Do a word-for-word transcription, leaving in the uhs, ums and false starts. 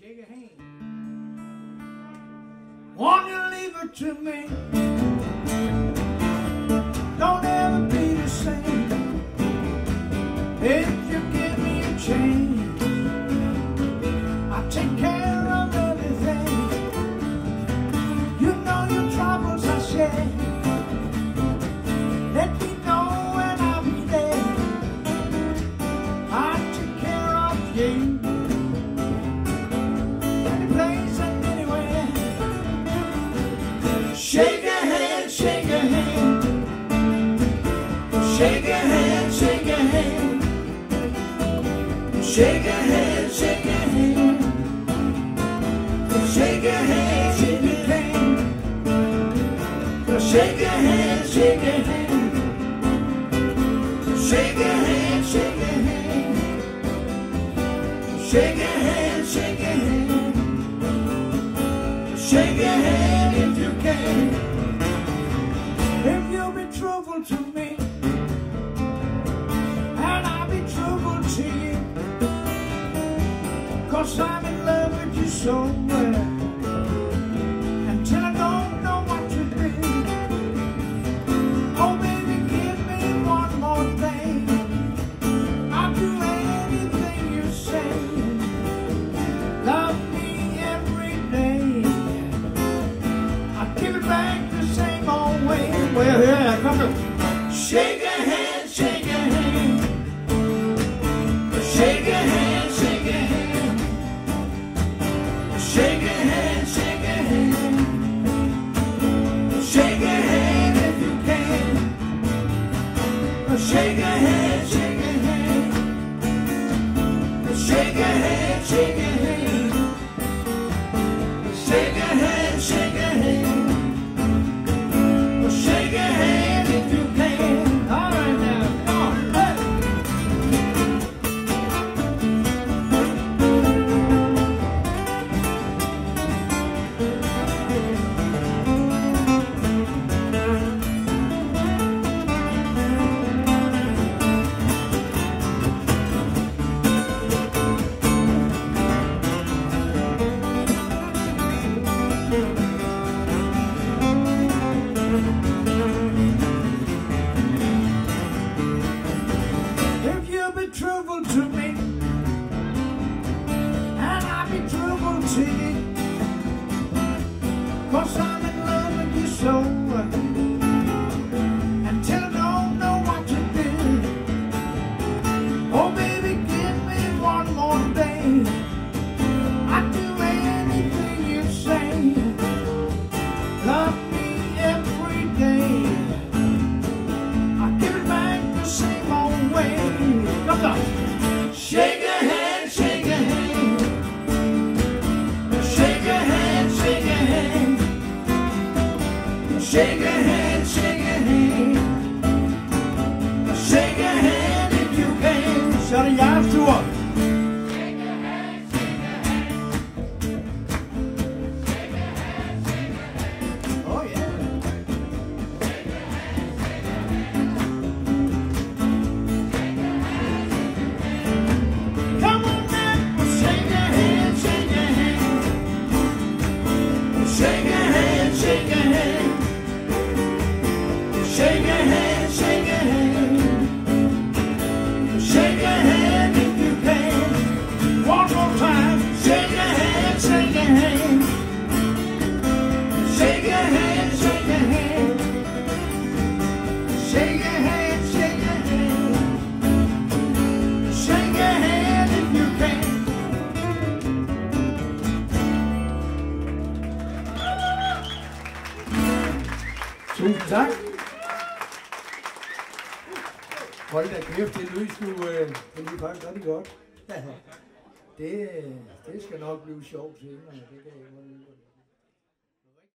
Shake a hand. Won't you leave it to me? Don't ever be the same. If you give me a chance, I'll take care of everything. You know your troubles I share. Let me know when I'll be there. I'll take care of you. Any place and anywhere. Shake a hand, shake a hand. Shake a hand, shake a hand. Shake a hand, shake a hand. Shake a hand, shake a hand. Shake a hand, shake a hand. Shake a hand, shake a hand. Shake a hand, shake a hand. Shake a hand if you can. If you'll be truthful to me, and I'll be truthful to you, 'cause I'm in love with you so well. Until I don't know what to do. Oh baby, give me one more thing. I'll do anything you say. Love me every day. I'll give it back the same old way. Well, yeah, come on. Shake a hand, shake a hand. Shake a hand, shake a hand. Shake a hand, shake a hand. Shake a hand if you can. Shake a hand, shake a hand. Shake a hand, shake a hand. Shake a hand, shake a hand. Shake a hand if you can. All right now, come on, hey. If you'll be truthful to me, and I'll be truthful to you, 'cause I'm in love with you so well. Until I don't know what to do. Oh baby, give me one more day. I'd do anything you say. Love me every day. I'll give it back the same old way. Come on. Shake a hand, shake a hand. Shake a hand, shake a hand. Shake a hand, shake a hand. Shake a hand if you can. Shut your eyes to up. Shake a hand, shake a hand. Shake a hand, shake a hand. Oh yeah. Shake a hand, shake a hand. Come on now, shake a hand, shake a hand. Shake a hand, shake a hand. Shake a hand, shake a hand. Shake a hand if you can. One more time. Shake a hand, shake a hand. Shake a hand, shake a hand. Shake a hand, shake a hand. Shake a hand if you can. Tusind tak. Hold da kæft, det løs du, øh, det er faktisk rigtig godt. det, det skal nok blive sjovt senere, det kan jeg